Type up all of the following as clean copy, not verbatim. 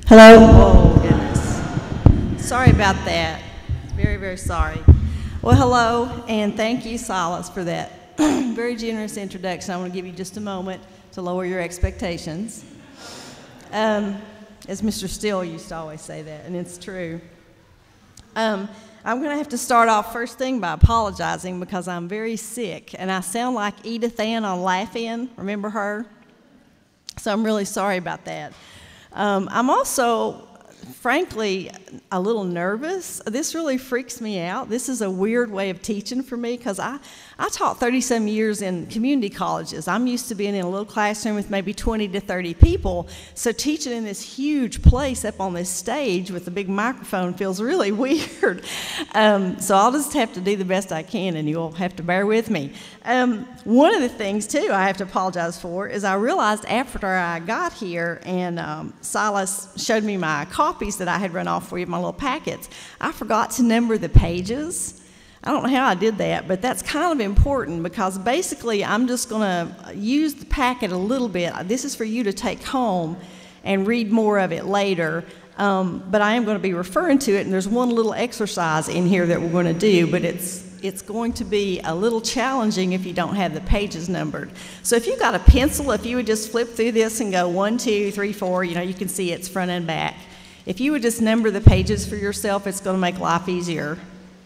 Hello? Oh, goodness. Sorry about that. Very, very sorry. Well, hello, and thank you, Silas, for that very generous introduction. I want to give you just a moment to lower your expectations. As Mr. Steele used to always say that, and it's true. I'm going to have to start off first thing by apologizing because I'm very sick, and I sound like Edith Ann on Laugh-In. Remember her? So I'm really sorry about that. I'm also, frankly, a little nervous. This really freaks me out. This is a weird way of teaching for me because I taught 30-some years in community colleges. I'm used to being in a little classroom with maybe 20 to 30 people. So teaching in this huge place up on this stage with a big microphone feels really weird. So I'll just have to do the best I can, and you'll have to bear with me. One of the things, too, I have to apologize for is I realized after I got here and Silas showed me my copies that I had run off for you, my little packets, I forgot to number the pages. I don't know how I did that, but that's kind of important because basically I'm just going to use the packet a little bit. This is for you to take home and read more of it later, but I am going to be referring to it, and there's one little exercise in here that we're going to do, but it's going to be a little challenging if you don't have the pages numbered. So if you've got a pencil, if you would just flip through this and go 1, 2, 3, 4, you can see it's front and back. If you would just number the pages for yourself, it's going to make life easier.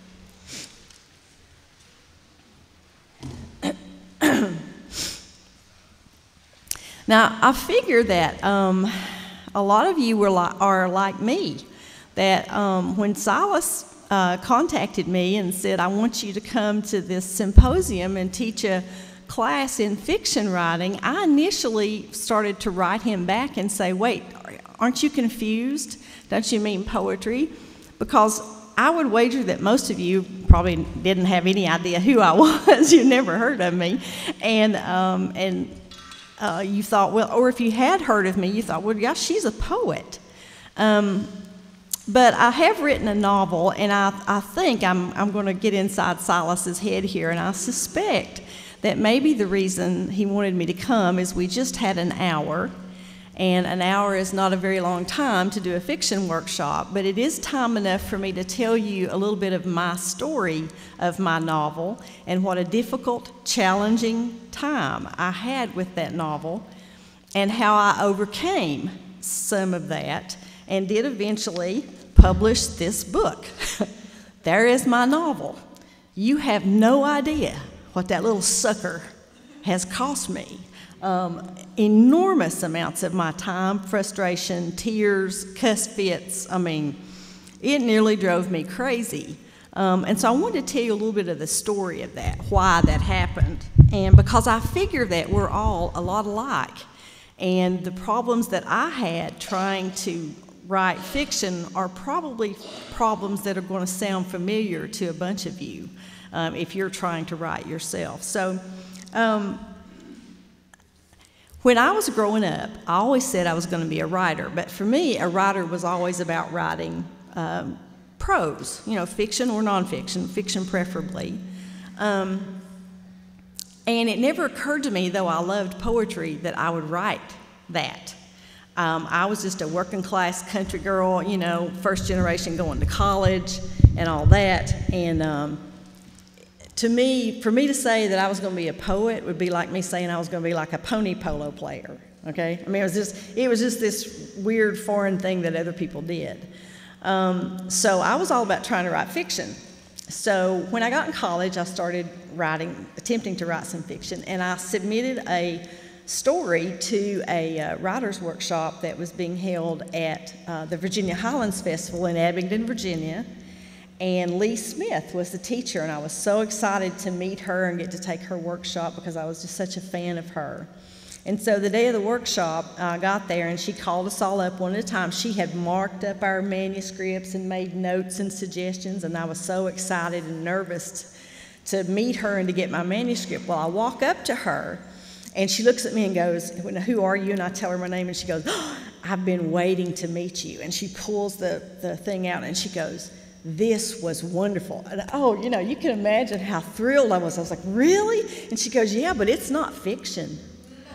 Now, I figure that a lot of you are like me, that when Silas contacted me and said, I want you to come to this symposium and teach a class in fiction writing, I initially started to write him back and say, wait, aren't you confused? Don't you mean poetry? Because I would wager that most of you probably didn't have any idea who I was. You never heard of me. And you thought, well, or if you had heard of me, you thought, well, yeah, she's a poet. But I have written a novel, and I think I'm going to get inside Silas's head here, and I suspect that maybe the reason he wanted me to come is we just had an hour, and an hour is not a very long time to do a fiction workshop, but it is time enough for me to tell you a little bit of my story of my novel and what a difficult, challenging time I had with that novel and how I overcame some of that and did eventually publish this book. There is my novel. You have no idea what that little sucker has cost me. Enormous amounts of my time, frustration, tears, cuss fits. I mean, it nearly drove me crazy. And so I wanted to tell you a little bit of the story of that, why that happened. And because I figure that we're all a lot alike. And the problems that I had trying to write fiction are probably problems that are going to sound familiar to a bunch of you if you're trying to write yourself. So when I was growing up, I always said I was going to be a writer. But for me, a writer was always about writing prose, fiction or nonfiction, fiction preferably. And it never occurred to me, though I loved poetry, that I would write that. I was just a working class country girl, first generation going to college and all that. And for me to say that I was going to be a poet would be like me saying I was going to be like a pony polo player, okay? I mean, it was just this weird foreign thing that other people did. So I was all about trying to write fiction. So when I got in college, I started attempting to write some fiction, and I submitted a story to a writer's workshop that was being held at the Virginia Highlands Festival in Abingdon, Virginia. And Lee Smith was the teacher, and I was so excited to meet her and get to take her workshop because I was just such a fan of her. And so the day of the workshop, I got there, and she called us all up one at a time. She had marked up our manuscripts and made notes and suggestions, and I was so excited and nervous to meet her and to get my manuscript. Well, I walk up to her, and she looks at me and goes, "Who are you?" And I tell her my name, and she goes, "Oh, I've been waiting to meet you." And she pulls the thing out, and she goes, "This was wonderful." And you can imagine how thrilled I was. I was like, "Really?" And she goes, "Yeah, but it's not fiction."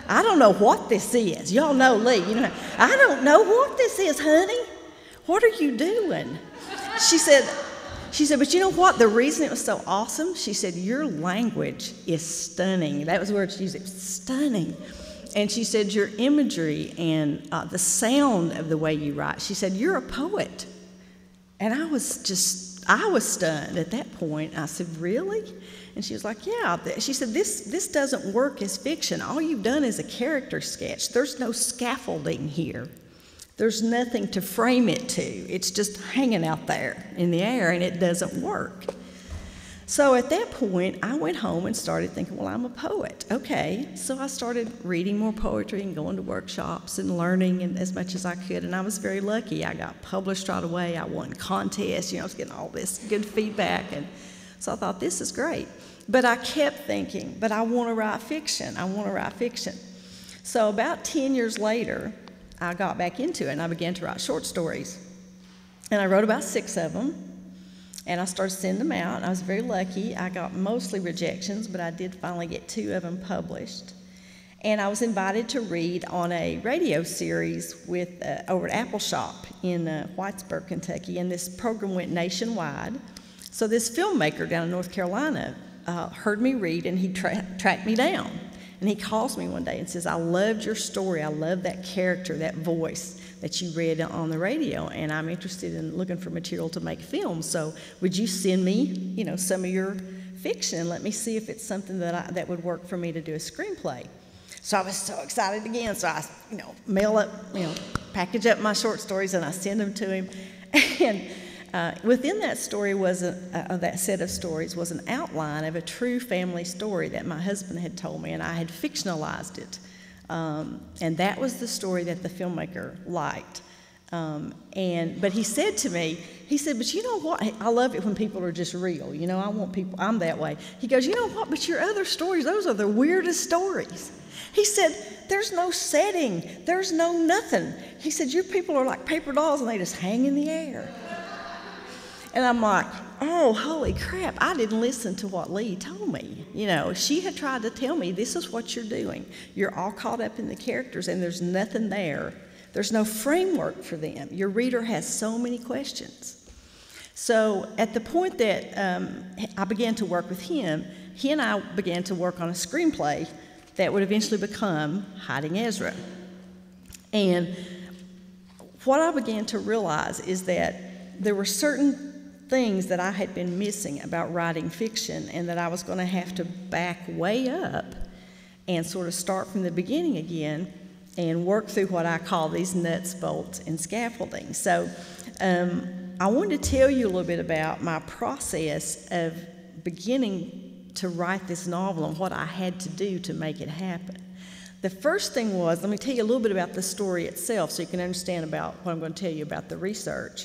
I don't know what this is. Y'all know Lee. You know, I don't know what this is, honey. What are you doing? She said, but you know what? The reason it was so awesome, she said, your language is stunning. That was the word she used, it was stunning. And she said, your imagery and the sound of the way you write, she said, you're a poet. And I was stunned at that point. I said, really? And she was like, yeah. She said, this doesn't work as fiction. All you've done is a character sketch. There's no scaffolding here. There's nothing to frame it to. It's just hanging out there in the air, and it doesn't work. So at that point, I went home and started thinking, well, I'm a poet. Okay. So I started reading more poetry and going to workshops and learning as much as I could, and I was very lucky. I got published right away. I won contests. You know, I was getting all this good feedback, and so I thought, this is great. But I kept thinking, but I want to write fiction. I want to write fiction. So about 10 years later, I got back into it, and I began to write short stories. And I wrote about 6 of them, and I started sending them out. I was very lucky. I got mostly rejections, but I did finally get 2 of them published. And I was invited to read on a radio series over at Apple Shop in Whitesburg, Kentucky, and this program went nationwide. So this filmmaker down in North Carolina heard me read, and he tracked me down. And he calls me one day and says, I loved your story. I love that character, that voice that you read on the radio, and I'm interested in looking for material to make films. So would you send me, you know, some of your fiction and let me see if it's something that would work for me to do a screenplay? So I was so excited again. So I, package up my short stories and I send them to him. And within that story that set of stories was an outline of a true family story that my husband had told me, and I had fictionalized it. And that was the story that the filmmaker liked. But he said to me, but you know what? I love it when people are just real. You know, I'm that way. He goes, you know what? But your other stories, those are the weirdest stories. He said, there's no setting. There's no nothing. He said, your people are like paper dolls and they just hang in the air. And I'm like, oh, holy crap, I didn't listen to what Lee told me. You know, she had tried to tell me, this is what you're doing. You're all caught up in the characters and there's nothing there. There's no framework for them. Your reader has so many questions. So at the point that I began to work with him, he and I began to work on a screenplay that would eventually become Hiding Ezra. And what I began to realize is that there were certain things that I had been missing about writing fiction, and that I was going to have to back way up and sort of start from the beginning again and work through what I call these nuts, bolts, and scaffolding. So I wanted to tell you a little bit about my process of beginning to write this novel and what I had to do to make it happen. The first thing was, let me tell you a little bit about the story itself so you can understand about what I'm going to tell you about the research.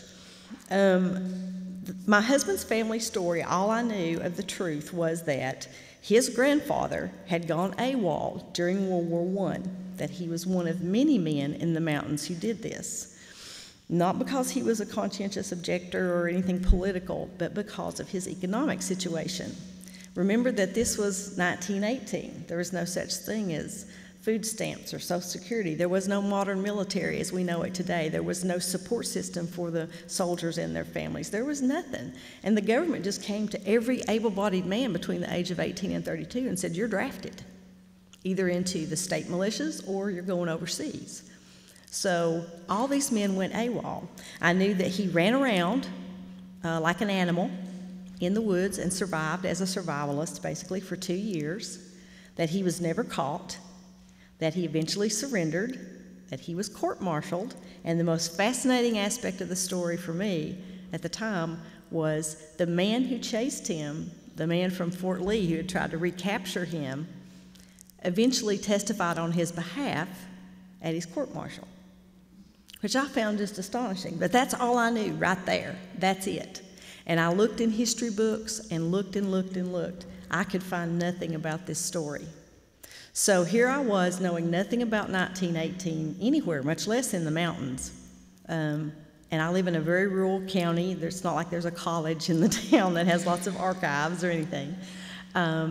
My husband's family story, all I knew of the truth was that his grandfather had gone AWOL during World War I, that he was one of many men in the mountains who did this. Not because he was a conscientious objector or anything political, but because of his economic situation. Remember that this was 1918. There was no such thing as food stamps or Social Security. There was no modern military as we know it today. There was no support system for the soldiers and their families. There was nothing. And the government just came to every able-bodied man between the age of 18 and 32 and said, you're drafted, either into the state militias or you're going overseas. So all these men went AWOL. I knew that he ran around like an animal in the woods and survived as a survivalist basically for 2 years, that he was never caught, that he eventually surrendered, that he was court-martialed, and the most fascinating aspect of the story for me at the time was the man who chased him, the man from Fort Lee who had tried to recapture him, eventually testified on his behalf at his court-martial, which I found just astonishing. But that's all I knew right there. That's it. And I looked in history books and looked and looked and looked. I could find nothing about this story. So here I was, knowing nothing about 1918 anywhere, much less in the mountains. And I live in a very rural county. It's not like there's a college in the town that has lots of archives or anything.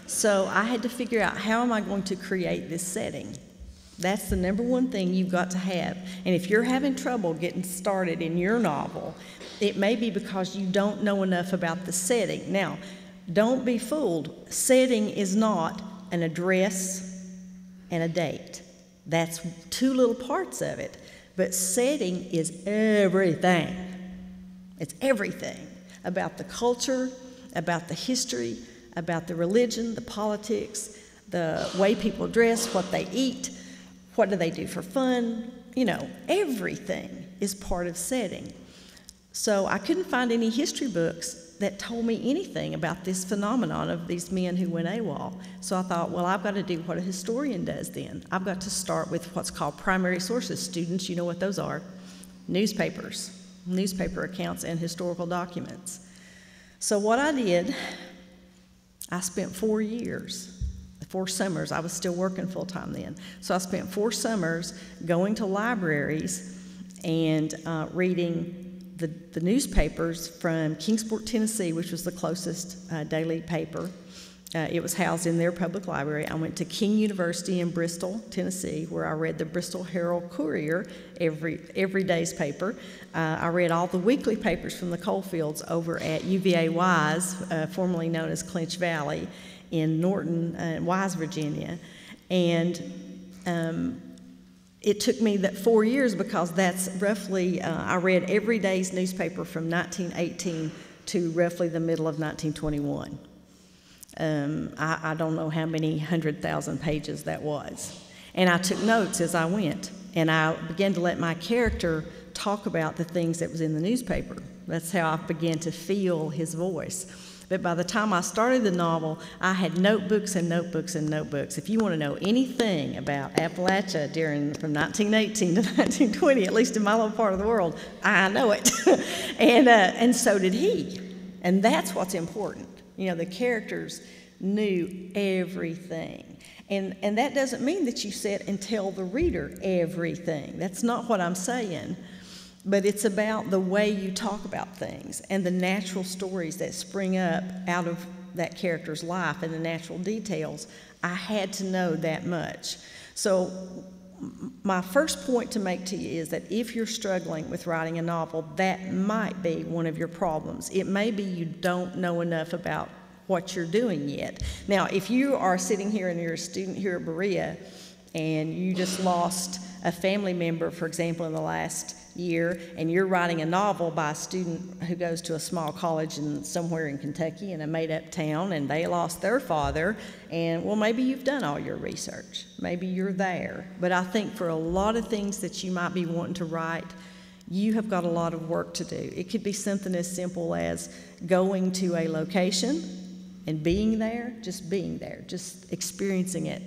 So I had to figure out, how am I going to create this setting? That's the number one thing you've got to have. And if you're having trouble getting started in your novel, it may be because you don't know enough about the setting. Now, don't be fooled. Setting is not an address and a date. That's two little parts of it. But setting is everything. It's everything about the culture, about the history, about the religion, the politics, the way people dress, what they eat, what do they do for fun. You know, everything is part of setting. So I couldn't find any history books that told me anything about this phenomenon of these men who went AWOL. So I thought, well, I've got to do what a historian does then. I've got to start with what's called primary sources. Students, you know what those are. Newspapers, newspaper accounts, and historical documents. So what I did, I spent 4 years, 4 summers. I was still working full-time then. So I spent 4 summers going to libraries and reading the newspapers from Kingsport, Tennessee, which was the closest daily paper. It was housed in their public library. I went to King University in Bristol, Tennessee, where I read the Bristol Herald Courier, every day's paper. I read all the weekly papers from the coal fields over at UVA Wise, formerly known as Clinch Valley, in Norton, Wise, Virginia. And it took me that 4 years, because that's roughly, I read every day's newspaper from 1918 to roughly the middle of 1921. I don't know how many 100,000 pages that was. And I took notes as I went, and I began to let my character talk about the things that was in the newspaper. That's how I began to feel his voice. But by the time I started the novel, I had notebooks and notebooks and notebooks. If you want to know anything about Appalachia from 1918 to 1920, at least in my little part of the world, I know it. And so did he. And that's what's important. You know, the characters knew everything. And that doesn't mean that you sit and tell the reader everything. That's not what I'm saying. But it's about the way you talk about things and the natural stories that spring up out of that character's life and the natural details. I had to know that much. So my first point to make to you is that if you're struggling with writing a novel, that might be one of your problems. It may be you don't know enough about what you're doing yet. Now, if you are sitting here and you're a student here at Berea and you just lost a family member, for example, in the last year, and you're writing a novel by a student who goes to a small college somewhere in Kentucky in a made-up town, and they lost their father, and well, maybe you've done all your research. Maybe you're there. But I think for a lot of things that you might be wanting to write, you have got a lot of work to do. It could be something as simple as going to a location and being there, just experiencing it.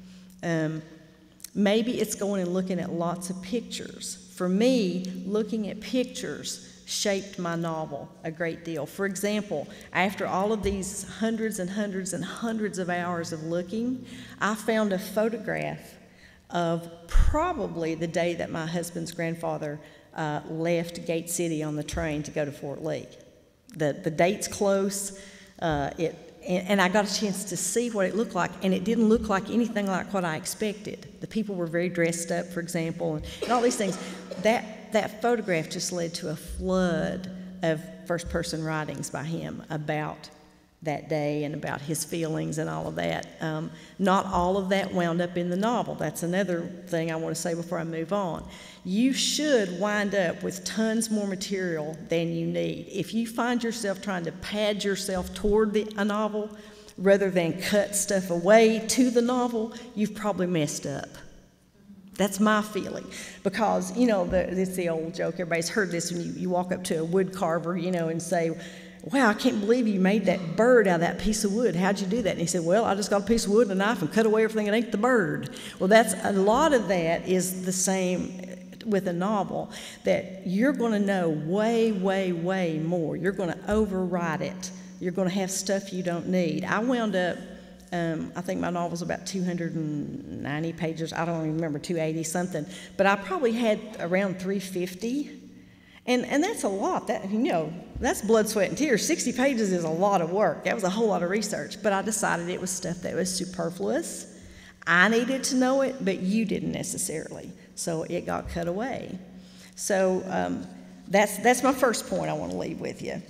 Maybe it's going and looking at lots of pictures. For me, looking at pictures shaped my novel a great deal. For example, after all of these hundreds and hundreds and hundreds of hours of looking, I found a photograph of probably the day that my husband's grandfather left Gate City on the train to go to Fort Lee. The date's close. And I got a chance to see what it looked like, and it didn't look like anything like what I expected. The people were very dressed up, for example, and all these things. That photograph just led to a flood of first-person writings by him about that day and about his feelings and all of that. Not all of that wound up in the novel. That's another thing I want to say before I move on. You should wind up with tons more material than you need. If you find yourself trying to pad yourself toward a novel rather than cut stuff away to the novel, you've probably messed up. That's my feeling. Because, you know, it's the old joke, everybody's heard this, when you walk up to a wood carver, you know, and say, wow, I can't believe you made that bird out of that piece of wood. How'd you do that? And he said, well, I just got a piece of wood and a knife and cut away everything that ain't the bird. Well, a lot of that is the same with a novel, that you're going to know way, way, way more. You're going to overwrite it. You're going to have stuff you don't need. I wound up, I think my novel's about 290 pages. I don't even remember, 280 something. But I probably had around 350. And that's a lot. That's blood, sweat, and tears. 60 pages is a lot of work. That was a whole lot of research. But I decided it was stuff that was superfluous. I needed to know it, but you didn't necessarily. So it got cut away. So that's my first point I want to leave with you.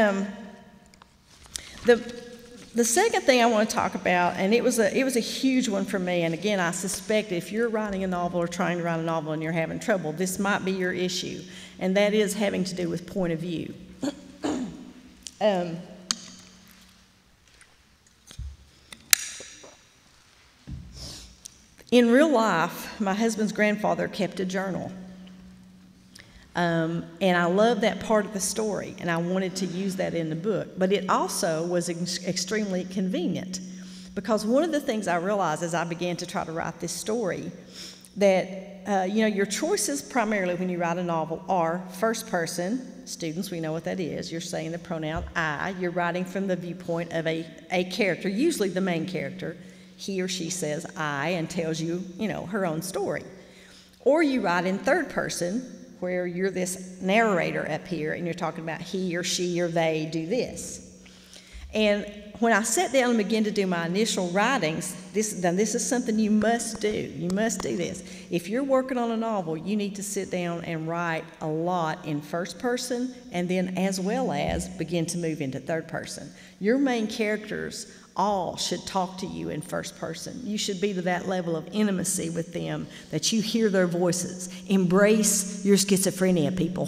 The second thing I want to talk about, and it was a huge one for me, and again, I suspect if you're writing a novel or trying to write a novel and you're having trouble, this might be your issue, and that is having to do with point of view. In real life, my husband's grandfather kept a journal. And I love that part of the story, and I wanted to use that in the book. But it also was extremely convenient, because one of the things I realized as I began to try to write this story, that your choices primarily when you write a novel are first person. Students, we know what that is. You're saying the pronoun I. You're writing from the viewpoint of a character, usually the main character. He or she says I and tells you, her own story. Or you write in third person, where you're this narrator up here and you're talking about he or she or they do this. And when I sat down and began to do my initial writings, this is something you must do. You must do this. If you're working on a novel, you need to sit down and write a lot in first person, and then as well as begin to move into third person. Your main characters all should talk to you in first person. You should be to that level of intimacy with them that you hear their voices. Embrace your schizophrenia, people.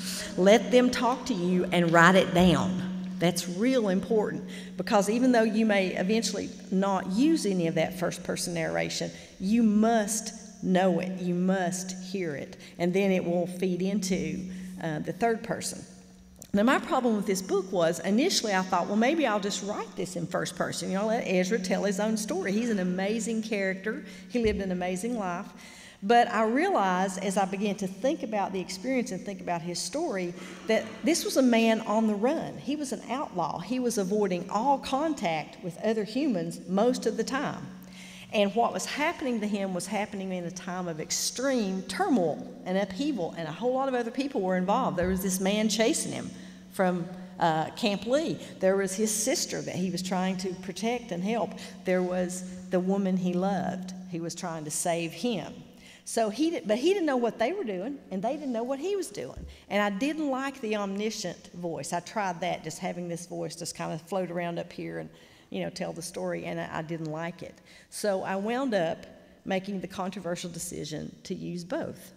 Let them talk to you and write it down. That's real important, because even though you may eventually not use any of that first person narration, you must know it. You must hear it. And then it will feed into the third person. Now, my problem with this book was, initially I thought, well, maybe I'll just write this in first person. Let Ezra tell his own story. He's an amazing character. He lived an amazing life. But I realized, as I began to think about the experience and think about his story, that this was a man on the run. He was an outlaw. He was avoiding all contact with other humans most of the time. And what was happening to him was happening in a time of extreme turmoil and upheaval, and a whole lot of other people were involved. There was this man chasing him from Camp Lee. There was his sister that he was trying to protect and help. There was the woman he loved. He was trying to save him. But he didn't know what they were doing, and they didn't know what he was doing. And I didn't like the omniscient voice. I tried that, just having this voice just kind of float around up here and tell the story, and I didn't like it. So I wound up making the controversial decision to use both.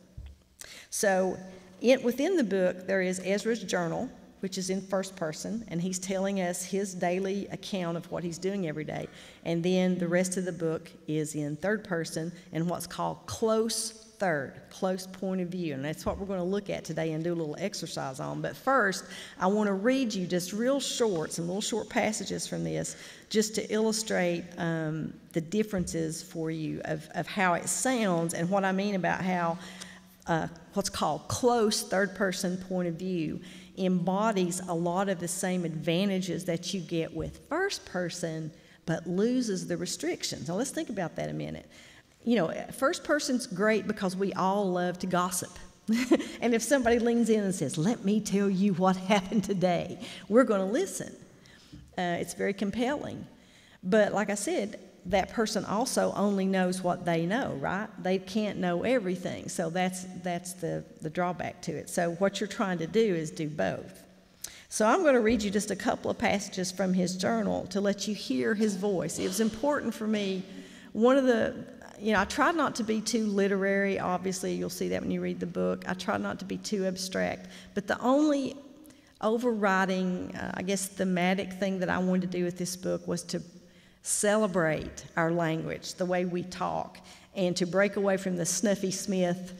So within the book, there is Ezra's journal, which is in first person, and he's telling us his daily account of what he's doing every day. And then the rest of the book is in third person and what's called close point of view. And that's what we're going to look at today and do a little exercise on. But first, I want to read you just some real short passages from this, just to illustrate the differences for you of how it sounds and what I mean about how what's called close third-person point of view embodies a lot of the same advantages that you get with first person, but loses the restrictions. Now, let's think about that a minute. First person's great because we all love to gossip. And if somebody leans in and says, "Let me tell you what happened today," we're going to listen. It's very compelling. But like I said, that person also only knows what they know, right? They can't know everything. So that's the drawback to it. So what you're trying to do is do both. So I'm going to read you just a couple of passages from his journal to let you hear his voice. It was important for me. I tried not to be too literary. Obviously, you'll see that when you read the book. I tried not to be too abstract. But the only overriding, thematic thing that I wanted to do with this book was to celebrate our language, the way we talk, and to break away from the Snuffy Smith,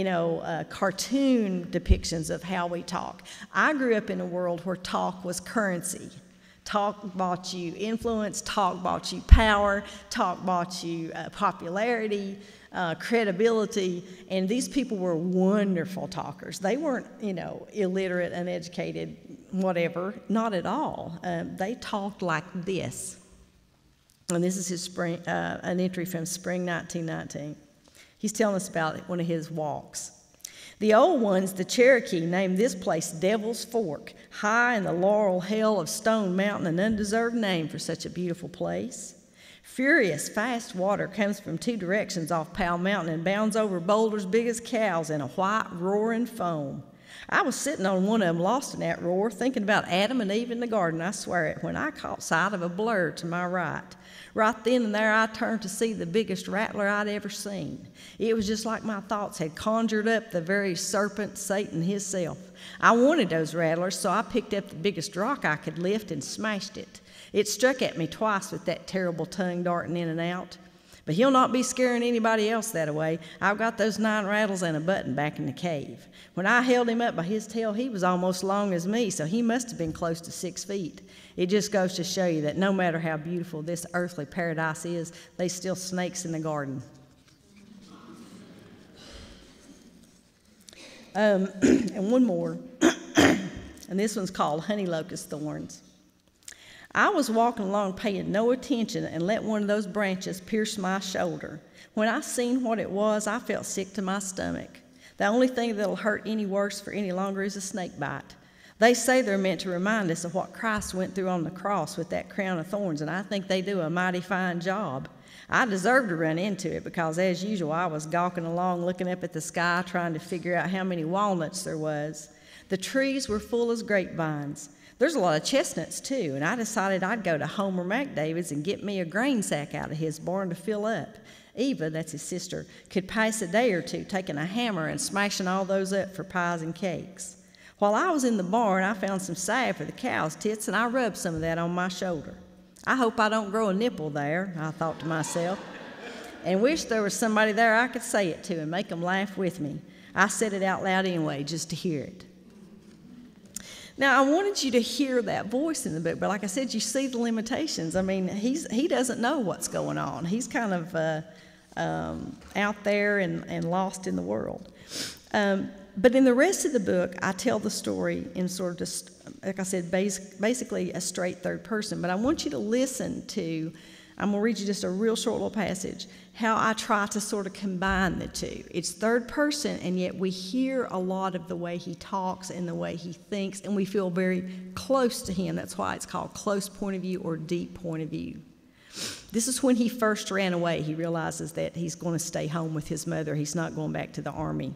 cartoon depictions of how we talk. I grew up in a world where talk was currency. Talk bought you influence, talk bought you power, talk bought you popularity, credibility, and these people were wonderful talkers. They weren't, illiterate, uneducated, whatever, not at all. They talked like this. And this is an entry from spring 1919. He's telling us about one of his walks. The old ones, the Cherokee, named this place Devil's Fork, high in the laurel hill of Stone Mountain, an undeserved name for such a beautiful place. Furious, fast water comes from two directions off Powell Mountain and bounds over boulders big as cows in a white, roaring foam. I was sitting on one of them, lost in that roar, thinking about Adam and Eve in the garden, I swear it, when I caught sight of a blur to my right. Right then and there, I turned to see the biggest rattler I'd ever seen. It was just like my thoughts had conjured up the very serpent, Satan himself. I wanted those rattlers, so I picked up the biggest rock I could lift and smashed it. It struck at me twice with that terrible tongue darting in and out. But he'll not be scaring anybody else that way. I've got those 9 rattles and a button back in the cave. When I held him up by his tail, he was almost long as me, so he must have been close to 6 feet. It just goes to show you that no matter how beautiful this earthly paradise is, there's still snakes in the garden. And one more, and this one's called Honey Locust Thorns. I was walking along paying no attention and let one of those branches pierce my shoulder. When I seen what it was, I felt sick to my stomach. The only thing that'll hurt any worse for any longer is a snake bite. They say they're meant to remind us of what Christ went through on the cross with that crown of thorns, and I think they do a mighty fine job. I deserved to run into it because, as usual, I was gawking along looking up at the sky trying to figure out how many walnuts there was. The trees were full as grapevines. There's a lot of chestnuts, too, and I decided I'd go to Homer McDavid's and get me a grain sack out of his barn to fill up. Eva, that's his sister, could pass a day or two taking a hammer and smashing all those up for pies and cakes. While I was in the barn, I found some salve for the cow's tits, and I rubbed some of that on my shoulder. I hope I don't grow a nipple there, I thought to myself, and wish there was somebody there I could say it to and make them laugh with me. I said it out loud anyway, just to hear it. Now, I wanted you to hear that voice in the book, but like I said, you see the limitations. I mean, he doesn't know what's going on. He's kind of out there and lost in the world. But in the rest of the book, I tell the story in sort of just, like I said, basically a straight third person. But I want you to listen to, I'm going to read you just a real short little passage, how I try to sort of combine the two. It's third person, and yet we hear a lot of the way he talks and the way he thinks, and we feel very close to him. That's why it's called close point of view or deep point of view. This is when he first ran away. He realizes that he's going to stay home with his mother. He's not going back to the army.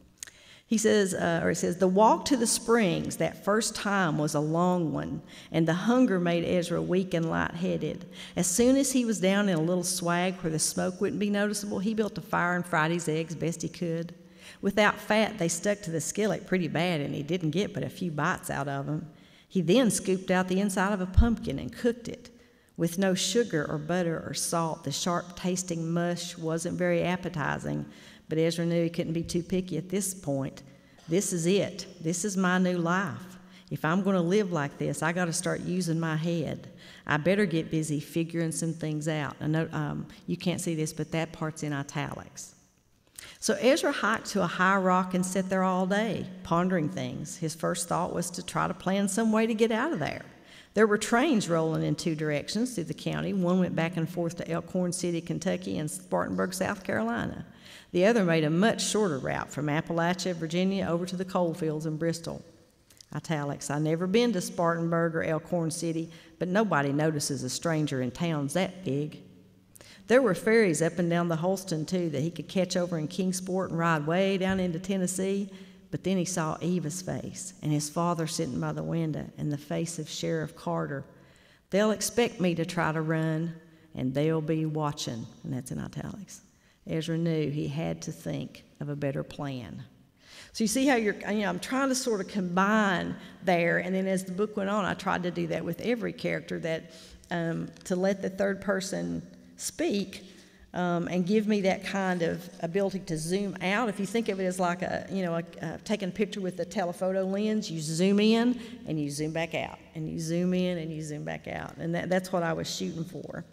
He says, the walk to the springs that first time was a long one, and the hunger made Ezra weak and lightheaded. As soon as he was down in a little swag where the smoke wouldn't be noticeable, he built a fire and fried his eggs best he could. Without fat, they stuck to the skillet pretty bad, and he didn't get but a few bites out of them. He then scooped out the inside of a pumpkin and cooked it. With no sugar or butter or salt, the sharp-tasting mush wasn't very appetizing, but Ezra knew he couldn't be too picky at this point. This is it. This is my new life. If I'm going to live like this, I got to start using my head. I better get busy figuring some things out. I know you can't see this, but that part's in italics. So Ezra hiked to a high rock and sat there all day, pondering things. His first thought was to try to plan some way to get out of there. There were trains rolling in 2 directions through the county. One went back and forth to Elkhorn City, Kentucky, and Spartanburg, South Carolina. The other made a much shorter route from Appalachia, Virginia, over to the coal fields in Bristol. Italics, I've never been to Spartanburg or Elkhorn City, but nobody notices a stranger in towns that big. There were ferries up and down the Holston, too, that he could catch over in Kingsport and ride way down into Tennessee. But then he saw Eva's face and his father sitting by the window and the face of Sheriff Carter. They'll expect me to try to run, and they'll be watching, and that's in italics. Ezra knew he had to think of a better plan. So you see how I'm trying to sort of combine there, and then as the book went on, I tried to do that with every character, that to let the third person speak and give me that kind of ability to zoom out. If you think of it as like taking a picture with a telephoto lens, you zoom in and you zoom back out, and you zoom in and you zoom back out, and that's what I was shooting for.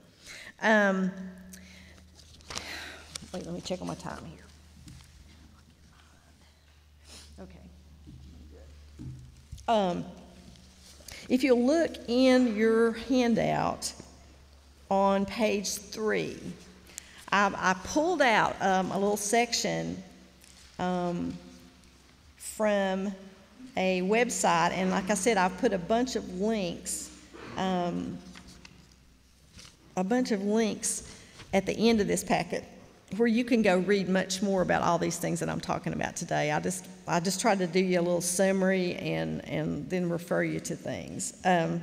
Wait, let me check on my time here. Okay. If you'll look in your handout on page 3, I pulled out a little section from a website, and like I said, I've put a bunch of links at the end of this packet where you can go read much more about all these things that I'm talking about today. I just tried to do you a little summary and then refer you to things.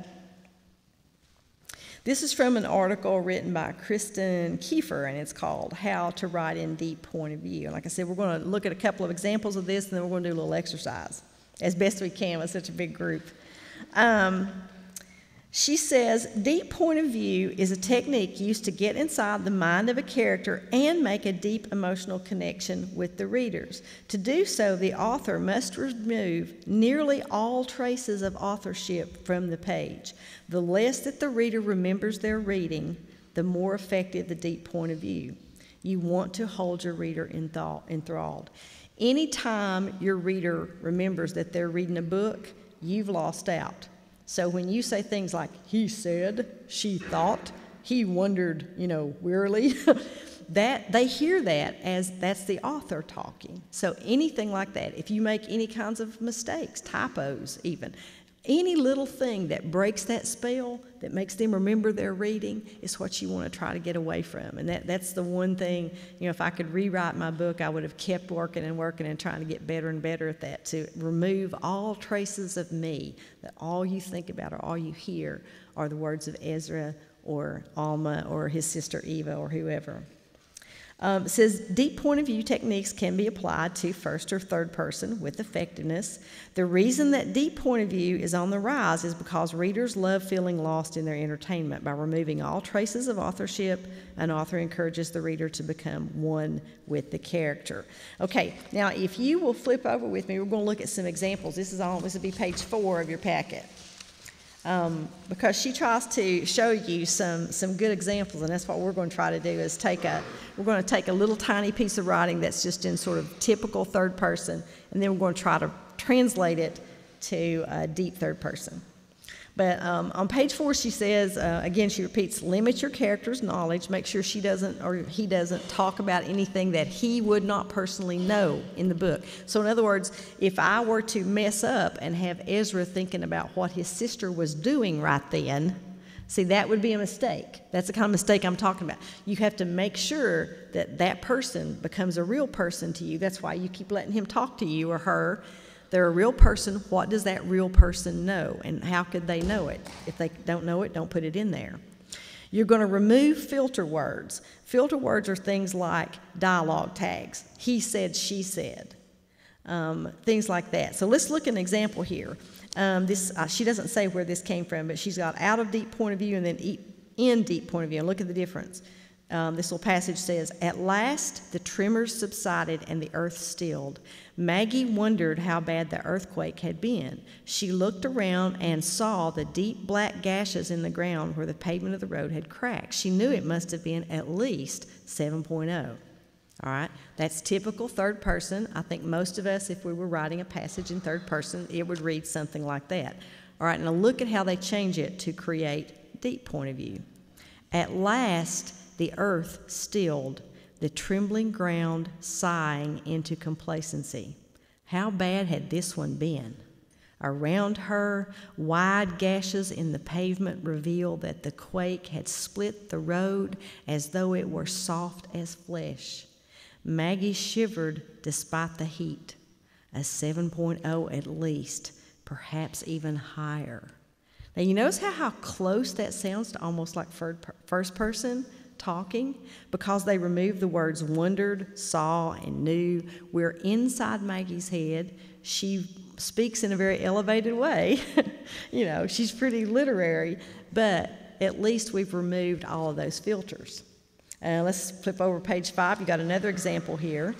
This is from an article written by Kristen Kiefer, and it's called How to Write in Deep Point of View. And like I said, we're going to look at a couple of examples of this, and then we're going to do a little exercise as best we can with such a big group. She says, deep point of view is a technique used to get inside the mind of a character and make a deep emotional connection with the readers. To do so, the author must remove nearly all traces of authorship from the page. The less that the reader remembers their reading, the more effective the deep point of view. You want to hold your reader enthralled. Anytime your reader remembers that they're reading a book, you've lost out. So when you say things like, he said, she thought, he wondered, wearily, that they hear that as that's the author talking. So anything like that, if you make any kinds of mistakes, typos even, any little thing that breaks that spell, that makes them remember their reading, is what you want to try to get away from. And that's the one thing, if I could rewrite my book, I would have kept working and trying to get better and better at that, to remove all traces of me, that all you think about or all you hear are the words of Ezra or Alma or his sister Eva or whoever. It says, deep point of view techniques can be applied to first or third person with effectiveness. The reason that deep point of view is on the rise is because readers love feeling lost in their entertainment. By removing all traces of authorship, an author encourages the reader to become one with the character. Okay, now if you will flip over with me, we're going to look at some examples. This will be page 4 of your packet. Because she tries to show you some good examples, and that's what we're going to try to do, is we're going to take a little tiny piece of writing that's just in sort of typical third person, and then we're going to try to translate it to deep third person. But on page 4, she says, again, she repeats, limit your character's knowledge. Make sure she doesn't or he doesn't talk about anything that he would not personally know in the book. So in other words, if I were to mess up and have Ezra thinking about what his sister was doing right then, see, that would be a mistake. That's the kind of mistake I'm talking about. You have to make sure that that person becomes a real person to you. That's why you keep letting him talk to you or her. They're a real person. What does that real person know? And how could they know it? If they don't know it, don't put it in there. You're going to remove filter words. Filter words are things like dialogue tags. He said, she said. Things like that. So let's look at an example here. She doesn't say where this came from, but she's got out of deep point of view and then in deep point of view. And look at the difference. This little passage says, at last the tremors subsided and the earth stilled. Maggie wondered how bad the earthquake had been. She looked around and saw the deep black gashes in the ground where the pavement of the road had cracked. She knew it must have been at least 7.0. All right, that's typical third person. I think most of us, if we were writing a passage in third person, it would read something like that. All right, now look at how they change it to create deep point of view. At last, the earth stilled, the trembling ground sighing into complacency. How bad had this one been? Around her, wide gashes in the pavement revealed that the quake had split the road as though it were soft as flesh. Maggie shivered despite the heat. A 7.0 at least, perhaps even higher. Now you notice how close that sounds to almost like first person talking? Because they removed the words wondered, saw, and knew. We're inside Maggie's head. She speaks in a very elevated way. She's pretty literary, but at least we've removed all of those filters. Let's flip over page 5. You got another example here.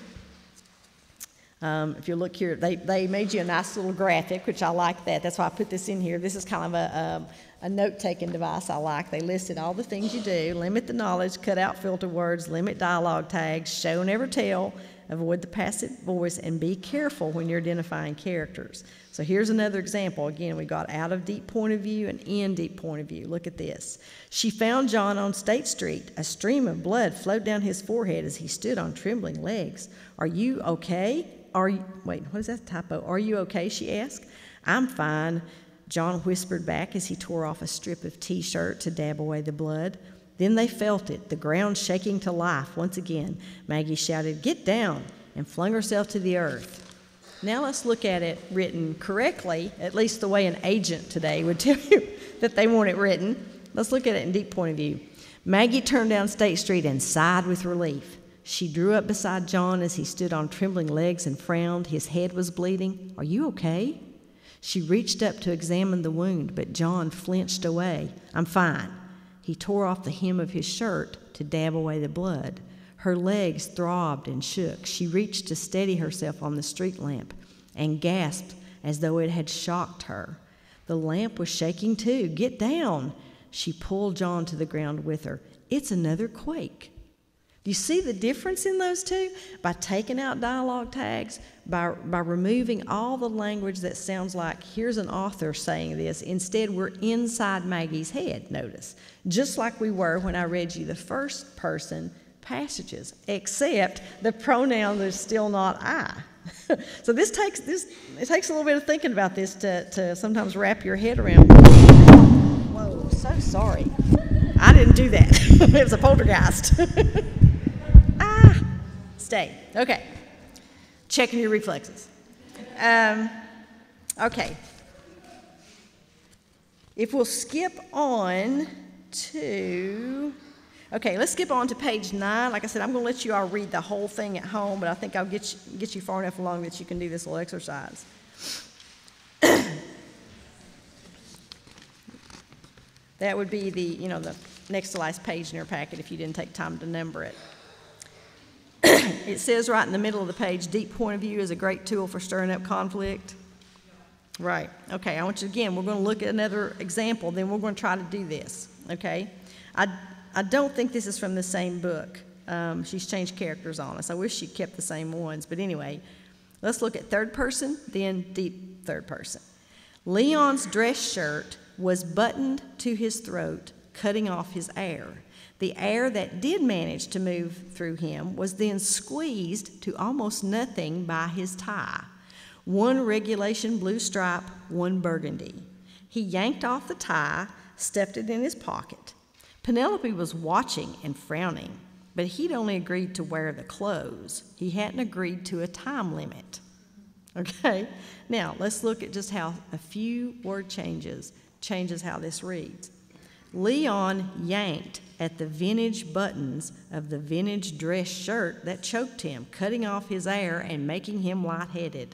If you look here, they made you a nice little graphic, which I like that. That's why I put this in here. This is kind of a note-taking device I like. They listed all the things you do. Limit the knowledge, cut out filter words, limit dialogue tags, show never tell, avoid the passive voice, and be careful when you're identifying characters. So here's another example. Again, we got out of deep point of view and in deep point of view. Look at this. She found John on State Street. A stream of blood flowed down his forehead as he stood on trembling legs. Are you okay? wait, what is that typo? Are you okay, she asked. I'm fine, John whispered back as he tore off a strip of T-shirt to dab away the blood. Then they felt it, the ground shaking to life once again. Maggie shouted, "Get down," and flung herself to the earth. Now let's look at it written correctly, at least the way an agent today would tell you that they want it written. Let's look at it in deep point of view. Maggie turned down State Street and sighed with relief. She drew up beside John as he stood on trembling legs and frowned. His head was bleeding. "Are you okay?" She reached up to examine the wound, but John flinched away. "I'm fine." He tore off the hem of his shirt to dab away the blood. Her legs throbbed and shook. She reached to steady herself on the street lamp and gasped as though it had shocked her. The lamp was shaking too. "Get down." She pulled John to the ground with her. "It's another quake." Do you see the difference in those two? By taking out dialogue tags, by removing all the language that sounds like, here's an author saying this, instead we're inside Maggie's head, notice. Just like we were when I read you the first person passages, except the pronoun is still not I. So it takes a little bit of thinking about this to sometimes wrap your head around. Whoa, so sorry. I didn't do that. It was a poltergeist. Stay. Okay. Checking your reflexes. Okay. If we'll skip on to... Okay, let's skip on to page 9. Like I said, I'm going to let you all read the whole thing at home, but I think I'll get you far enough along that you can do this little exercise. That would be the next to last page in your packet if you didn't take time to number it. It says right in the middle of the page, deep point of view is a great tool for stirring up conflict. Right. Okay, I want you, again, we're going to look at another example, then we're going to try to do this, okay? I don't think this is from the same book. She's changed characters on us. I wish she kept the same ones, but anyway, let's look at third person, then deep third person. Leon's dress shirt was buttoned to his throat, cutting off his air. The air that did manage to move through him was then squeezed to almost nothing by his tie. One regulation blue stripe, one burgundy. He yanked off the tie, stuffed it in his pocket. Penelope was watching and frowning, but he'd only agreed to wear the clothes. He hadn't agreed to a time limit. Okay? Now, let's look at just how a few word changes how this reads. Leon yanked at the vintage buttons of the vintage dress shirt that choked him, cutting off his air and making him lightheaded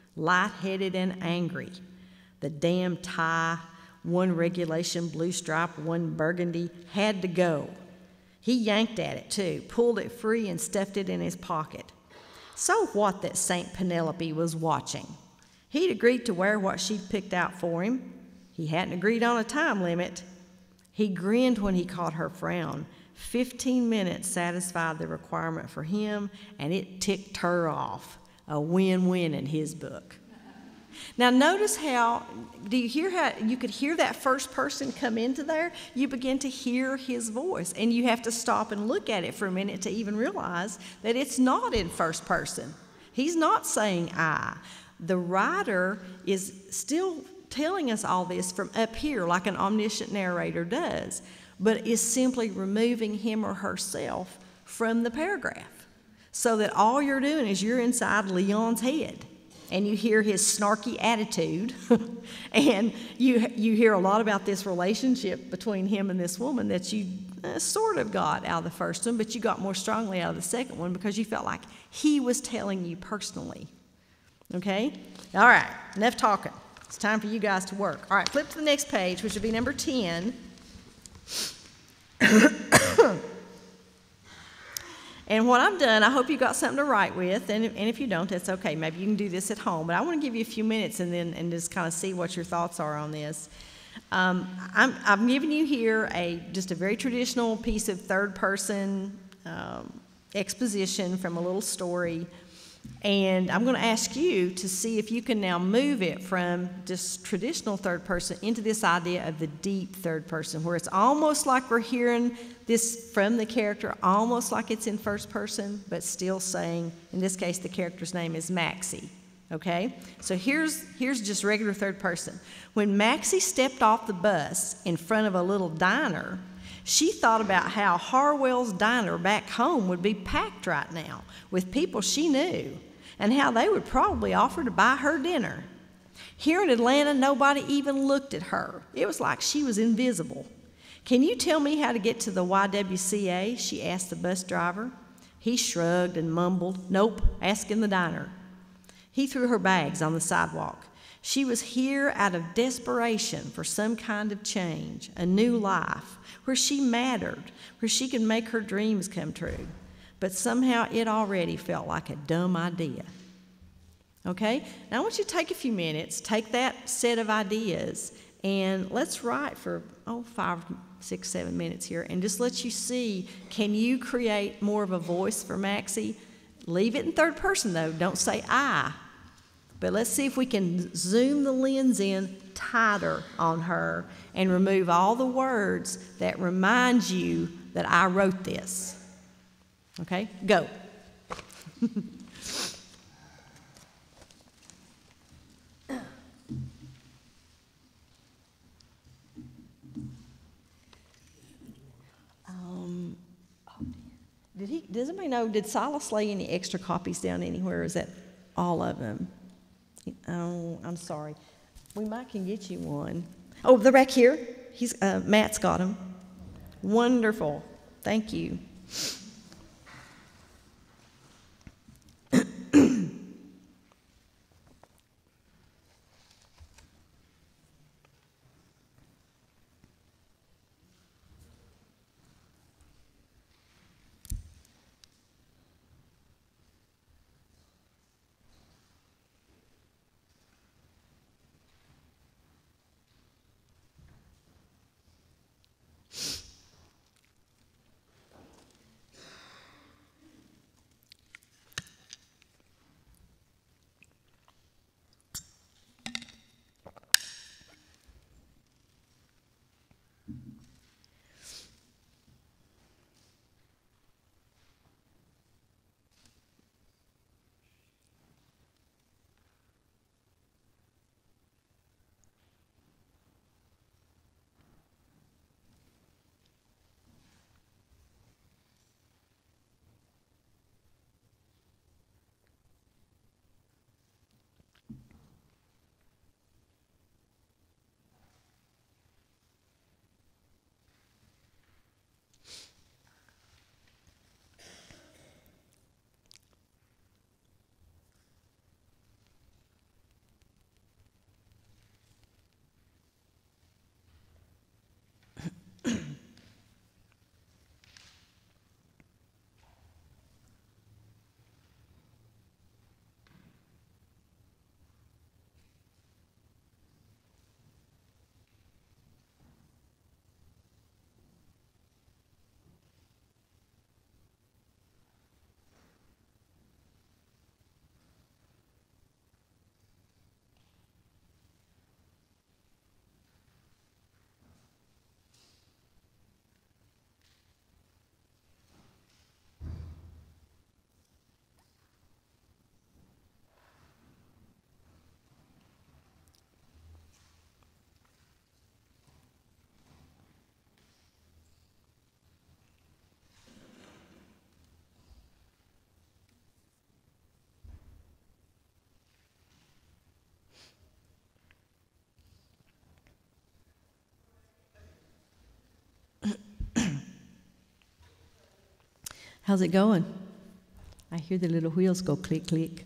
and angry. The damn tie, one regulation blue stripe, one burgundy, had to go. He yanked at it too, pulled it free and stuffed it in his pocket. So what that Saint Penelope was watching? He'd agreed to wear what she'd picked out for him. He hadn't agreed on a time limit. He grinned when he caught her frown. 15 minutes satisfied the requirement for him, and it ticked her off. A win-win in his book. Now notice how, do you hear how you could hear that first person come into there? You begin to hear his voice, and you have to stop and look at it for a minute to even realize that it's not in first person. He's not saying I. The writer is still telling us all this from up here like an omniscient narrator does, but is simply removing him or herself from the paragraph so that all you're doing is you're inside Leon's head and you hear his snarky attitude and you hear a lot about this relationship between him and this woman that you sort of got out of the first one, but you got more strongly out of the second one because you felt like he was telling you personally. Okay? All right, enough talking. It's time for you guys to work. All right, flip to the next page, which would be number 10. And what I've done, I hope you got something to write with, and if you don't, that's okay. Maybe you can do this at home. But I want to give you a few minutes and just kind of see what your thoughts are on this. I'm giving you here just a very traditional piece of third-person exposition from a little story. And I'm going to ask you to see if you can now move it from just traditional third person into this idea of the deep third person, where it's almost like we're hearing this from the character, almost like it's in first person, but still saying, in this case, the character's name is Maxie. Okay? So here's just regular third person. When Maxie stepped off the bus in front of a little diner, she thought about how Harwell's diner back home would be packed right now with people she knew, and how they would probably offer to buy her dinner. Here in Atlanta, nobody even looked at her. It was like she was invisible. "Can you tell me how to get to the YWCA?" she asked the bus driver. He shrugged and mumbled, "Nope, ask in the diner." He threw her bags on the sidewalk. She was here out of desperation for some kind of change, a new life, where she mattered, where she could make her dreams come true. But somehow it already felt like a dumb idea. Okay? Now I want you to take a few minutes, take that set of ideas, and let's write for, 5, 6, 7 minutes here, and just let you see, can you create more of a voice for Maxie? Leave it in third person, though. Don't say I. But let's see if we can zoom the lens in tighter on her and remove all the words that remind you that I wrote this. Okay? Go. Does anybody know, did Silas lay any extra copies down anywhere, or is that all of them? Oh, I'm sorry. We might can get you one. Oh, they're back here. Matt's got them. Wonderful. Thank you. How's it going? I hear the little wheels go click, click.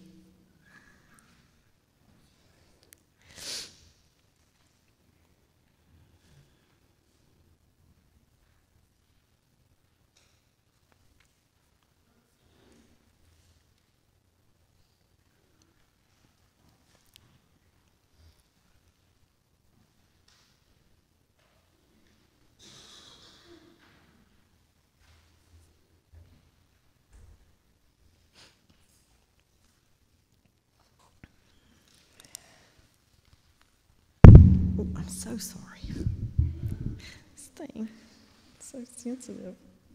I'm so sorry. This thing, it's so sensitive.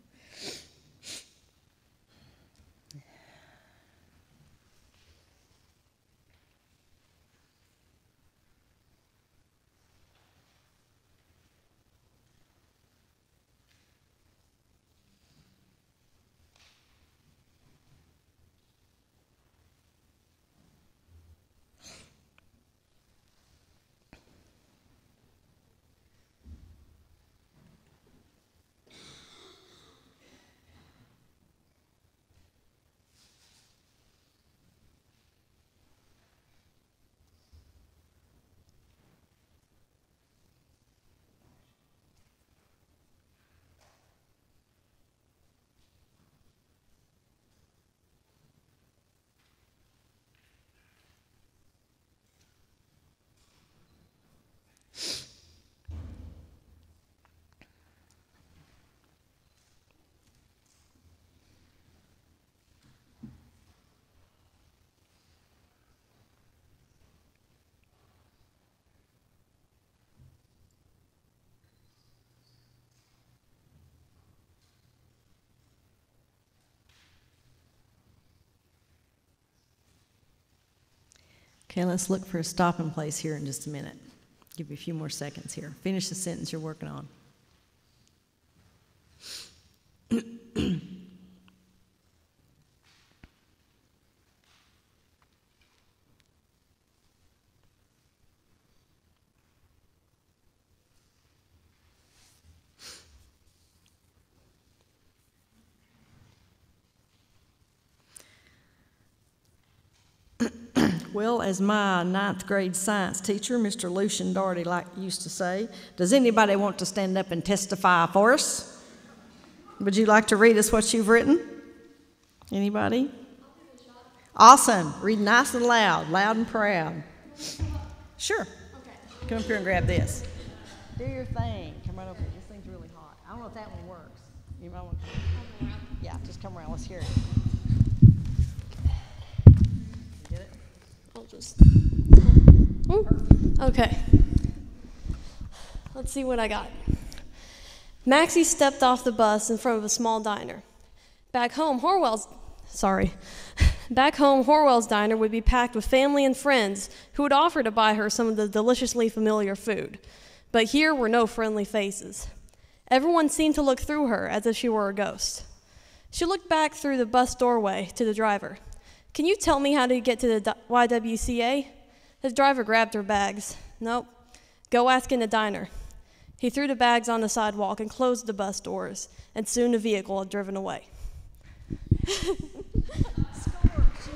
Okay, let's look for a stopping place here in just a minute. Give you a few more seconds here. Finish the sentence you're working on. Well, as my 9th grade science teacher, Mr. Lucian Darty, used to say, does anybody want to stand up and testify for us? Would you like to read us what you've written? Anybody? Awesome. Read nice and loud and proud. Sure. Okay. Come up here and grab this. Do your thing. Come right over here. This thing's really hot. I don't know if that one works. You might want to come around. Yeah, just come around. Let's hear it. I'll just. Okay. Let's see what I got. Maxie stepped off the bus in front of a small diner. Back home, Horwell's diner would be packed with family and friends who would offer to buy her some of the deliciously familiar food. But here were no friendly faces. Everyone seemed to look through her as if she were a ghost. She looked back through the bus doorway to the driver. Can you tell me how to get to the YWCA? The driver grabbed her bags. Nope. Go ask in the diner. He threw the bags on the sidewalk and closed the bus doors, and soon the vehicle had driven away. Score. She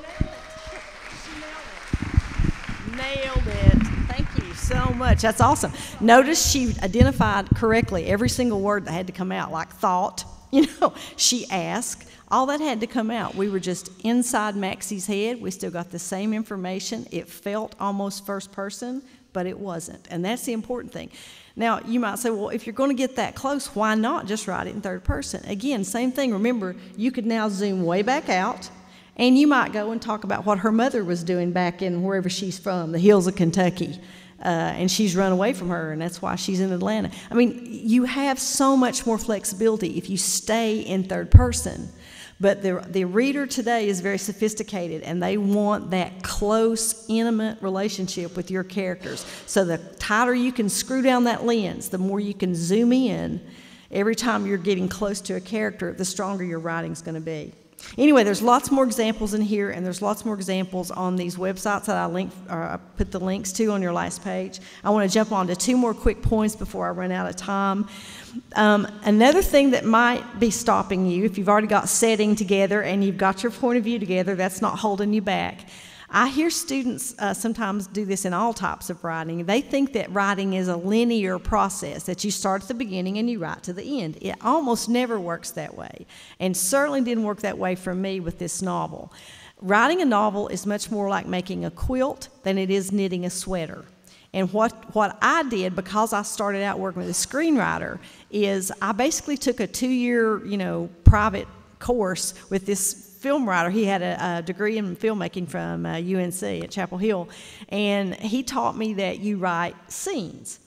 nailed it. Thank you so much. That's awesome. Notice she identified correctly every single word that had to come out, like thought. She asked. All that had to come out. We were just inside Maxie's head. We still got the same information. It felt almost first person, but it wasn't. And that's the important thing. Now, you might say, well, if you're going to get that close, why not just write it in third person? Again, same thing. Remember, you could now zoom way back out, and you might go and talk about what her mother was doing back in wherever she's from, the hills of Kentucky. And she's run away from her, and that's why she's in Atlanta. I mean, you have so much more flexibility if you stay in third person. But the reader today is very sophisticated, and they want that close, intimate relationship with your characters. So the tighter you can screw down that lens, the more you can zoom in. Every time you're getting close to a character, the stronger your writing's going to be. Anyway, there's lots more examples in here, and there's lots more examples on these websites that I put the links to on your last page. I want to jump on to 2 more quick points before I run out of time. Another thing that might be stopping you, if you've already got setting together and you've got your point of view together, that's not holding you back. I hear students sometimes do this in all types of writing. They think that writing is a linear process, that you start at the beginning and you write to the end. It almost never works that way, and certainly didn't work that way for me with this novel. Writing a novel is much more like making a quilt than it is knitting a sweater. And what I did, because I started out working with a screenwriter, is I basically took a 2-year, private course with this film writer. He had a degree in filmmaking from UNC at Chapel Hill, and he taught me that you write scenes.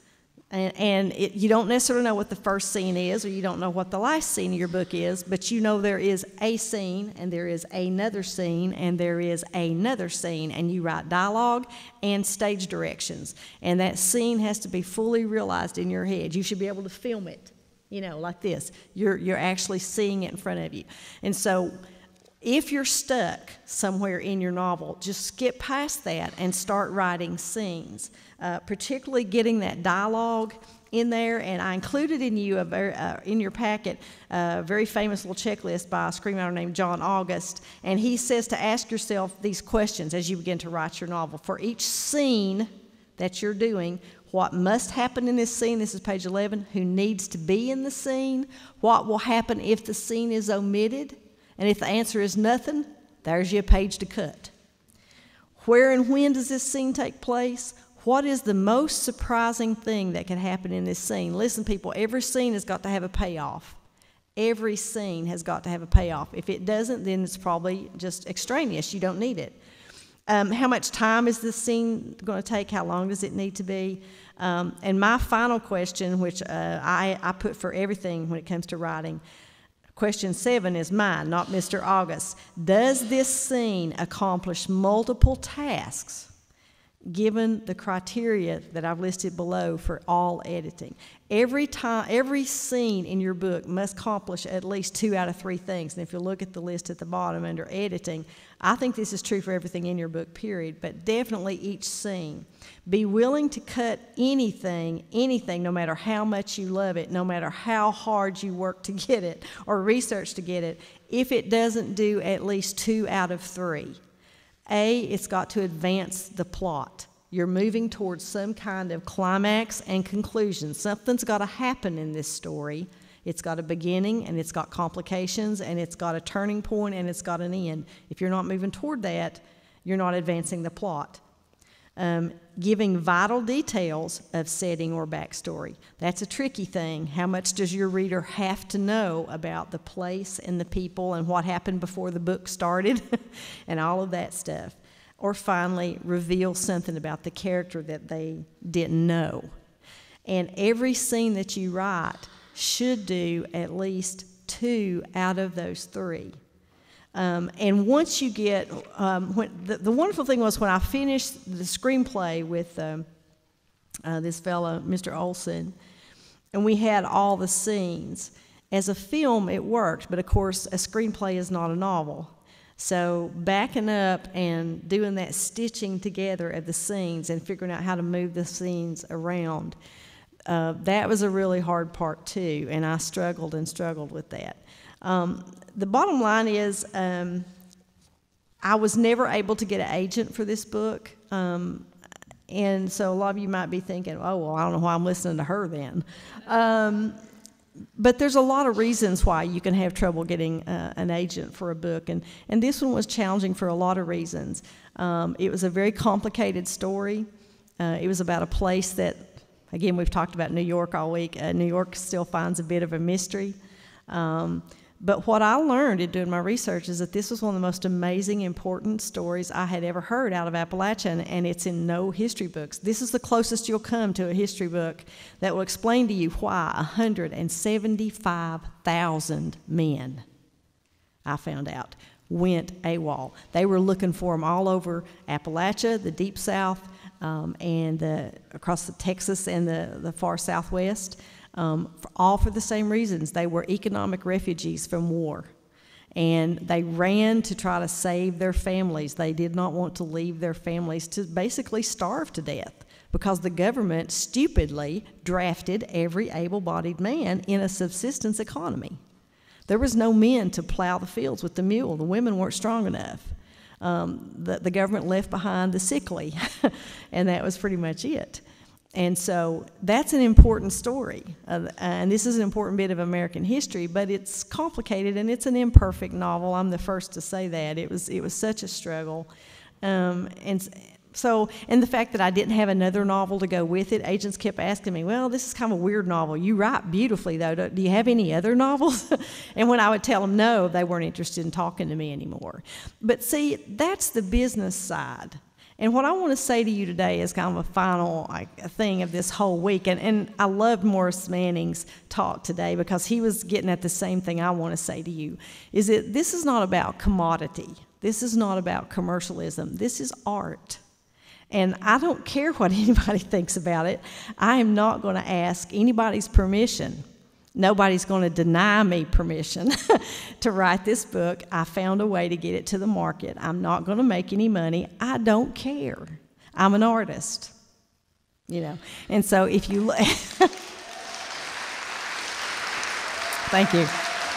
You don't necessarily know what the first scene is, or you don't know what the last scene of your book is, but you know there is a scene, and there is another scene, and there is another scene, and you write dialogue and stage directions. And that scene has to be fully realized in your head. You should be able to film it, like this. You're actually seeing it in front of you. And so if you're stuck somewhere in your novel, just skip past that and start writing scenes, particularly getting that dialogue in there. And I included in your packet a very famous little checklist by a screenwriter named John August. And he says to ask yourself these questions as you begin to write your novel. For each scene that you're doing, what must happen in this scene? This is page 11. Who needs to be in the scene? What will happen if the scene is omitted? And if the answer is nothing, there's your page to cut. Where and when does this scene take place? What is the most surprising thing that can happen in this scene? Listen, people, every scene has got to have a payoff. Every scene has got to have a payoff. If it doesn't, then it's probably just extraneous. You don't need it. How much time is this scene going to take? How long does it need to be? And my final question, which I put for everything when it comes to writing, question 7 is mine, not Mr. August. Does this scene accomplish multiple tasks given the criteria that I've listed below for all editing? Every scene in your book must accomplish at least 2 out of 3 things. And if you look at the list at the bottom under editing, I think this is true for everything in your book, period, but definitely each scene. Be willing to cut anything, no matter how much you love it, no matter how hard you work to get it or research to get it, if it doesn't do at least 2 out of 3. A, it's got to advance the plot. You're moving towards some kind of climax and conclusion. Something's got to happen in this story. It's got a beginning, and it's got complications, and it's got a turning point, and it's got an end. If you're not moving toward that, you're not advancing the plot. Giving vital details of setting or backstory. That's a tricky thing. How much does your reader have to know about the place and the people and what happened before the book started and all of that stuff? Or finally, reveal something about the character that they didn't know. And every scene that you write should do at least 2 out of those 3. And once you get, the wonderful thing was when I finished the screenplay with this fellow, Mr. Olson, and we had all the scenes. As a film, it worked, but of course, a screenplay is not a novel. So backing up and doing that stitching together of the scenes and figuring out how to move the scenes around, that was a really hard part too, and I struggled with that. The bottom line is I was never able to get an agent for this book, and so a lot of you might be thinking, oh, well, I don't know why I'm listening to her then. But there's a lot of reasons why you can have trouble getting an agent for a book, and this one was challenging for a lot of reasons. It was a very complicated story. It was about a place that, again, we've talked about New York all week. New York still finds a bit of a mystery. But what I learned in doing my research is that this was one of the most amazing, important stories I had ever heard out of Appalachia, and it's in no history books. This is the closest you'll come to a history book that will explain to you why 175,000 men, I found out, went AWOL. They were looking for them all over Appalachia, the Deep South, and across the Texas and the far Southwest. All for the same reasons. They were economic refugees from war, and they ran to try to save their families. They did not want to leave their families to basically starve to death because the government stupidly drafted every able-bodied man in a subsistence economy. There was no men to plow the fields with the mule. The women weren't strong enough. The government left behind the sickly, and that was pretty much it. And so that's an important story, and this is an important bit of American history, but it's complicated and it's an imperfect novel. I'm the first to say that. It was such a struggle. And the fact that I didn't have another novel to go with it, agents kept asking me, well, this is kind of a weird novel. You write beautifully, though. Do you have any other novels? And when I would tell them no, they weren't interested in talking to me anymore. But see, that's the business side. And what I want to say to you today is kind of a final thing of this whole week. And I loved Morris Manning's talk today because he was getting at the same thing I want to say to you, is that this is not about commodity. This is not about commercialism. This is art. And I don't care what anybody thinks about it. I am not going to ask anybody's permission. Nobody's going to deny me permission to write this book. I found a way to get it to the market. I'm not going to make any money. I don't care. I'm an artist, you know. And so if you thank you.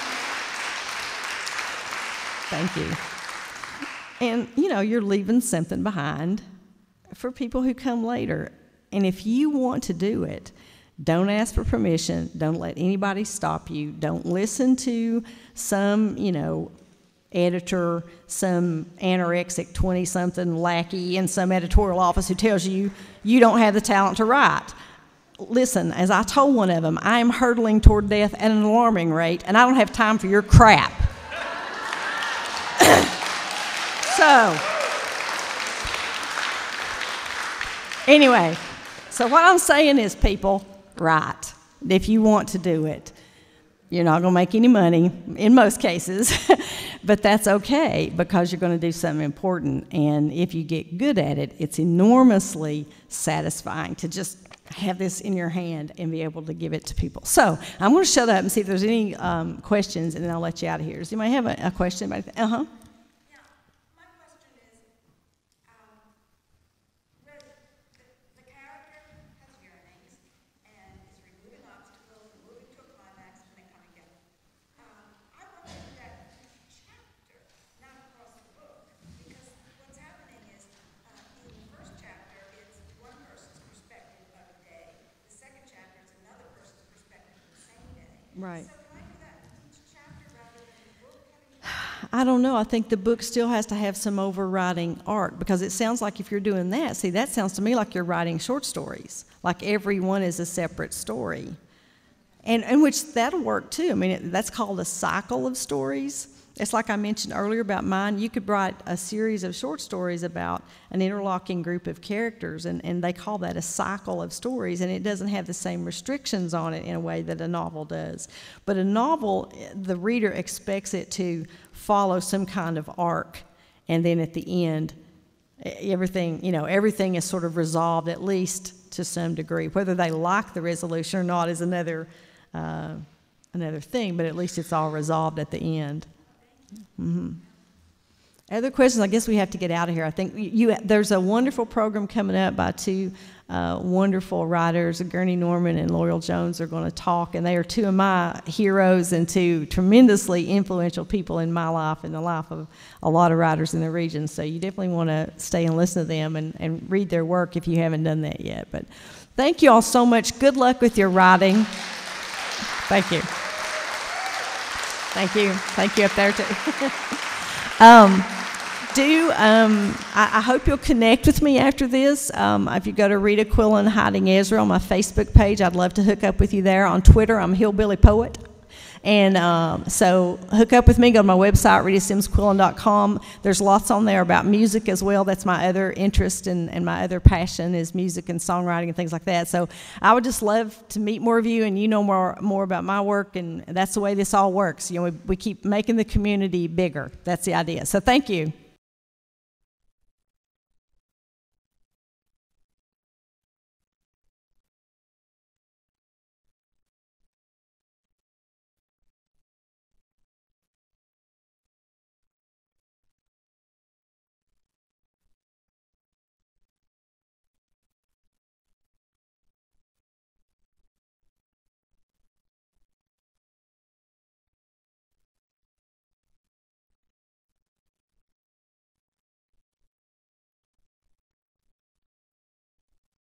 Thank you. And, you know, you're leaving something behind for people who come later. And if you want to do it, don't ask for permission. Don't let anybody stop you. Don't listen to some, you know, editor, some anorexic 20-something lackey in some editorial office who tells you you don't have the talent to write. Listen, as I told one of them, I am hurtling toward death at an alarming rate, and I don't have time for your crap. So, anyway, so what I'm saying is, people, write. If you want to do it, you're not going to make any money in most cases, but that's okay because you're going to do something important. And if you get good at it, it's enormously satisfying to just have this in your hand and be able to give it to people. So I'm going to shut up and see if there's any questions, and then I'll let you out of here. Does anybody have a question? Uh-huh. Right. I don't know. I think the book still has to have some overriding art because it sounds like if you're doing that, see, that sounds to me like you're writing short stories, like every one is a separate story. And which that'll work too. I mean, that's called a cycle of stories. It's like I mentioned earlier about mine. You could write a series of short stories about an interlocking group of characters, and they call that a cycle of stories, and it doesn't have the same restrictions on it in a way that a novel does. But a novel, the reader expects it to follow some kind of arc, and then at the end, everything is sort of resolved, at least to some degree. Whether they like the resolution or not is another thing, but at least it's all resolved at the end. Mm-hmm. Other questions? I guess we have to get out of here. I think there's a wonderful program coming up by two wonderful writers. Gurney Norman and Loyal Jones are going to talk, and they are two of my heroes and two tremendously influential people in my life and the life of a lot of writers in the region. So you definitely want to stay and listen to them and read their work if you haven't done that yet. But thank you all so much. Good luck with your writing. Thank you. Thank you. Thank you up there, too. I hope you'll connect with me after this. If you go to Rita Quillen, Hiding Ezra on my Facebook page, I'd love to hook up with you there. On Twitter, I'm Hillbilly Poet. And so hook up with me. Go to my website, ritasimsquillen.com. There's lots on there about music as well. That's my other interest and my other passion is music and songwriting and things like that. So I would just love to meet more of you and you know more about my work, and that's the way this all works. You know, we keep making the community bigger. That's the idea. So thank you.